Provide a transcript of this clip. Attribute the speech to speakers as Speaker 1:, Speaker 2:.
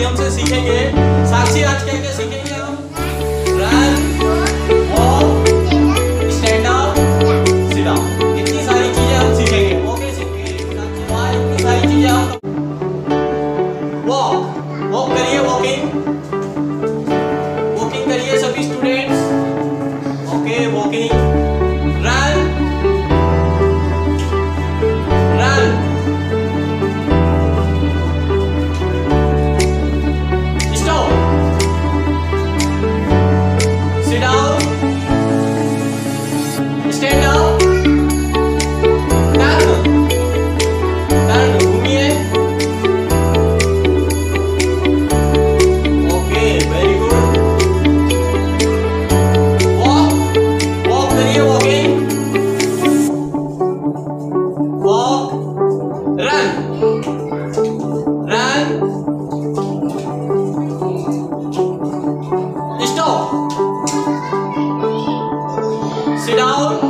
Speaker 1: हमसे सीखेंगे। साक्षी आज क्या क्या सीखेंगे हम? Run, walk, stand up, sit down, इतनी सारी चीजें हम सीखेंगे। ओके इतनी सारी चीजें हम वॉक करिए, वॉकिंग करिए सभी students. Okay walking. Run, stop, sit down, stand up, turn घूमिए। Okay very good. वॉक करिए, walk, run, stop, sit down,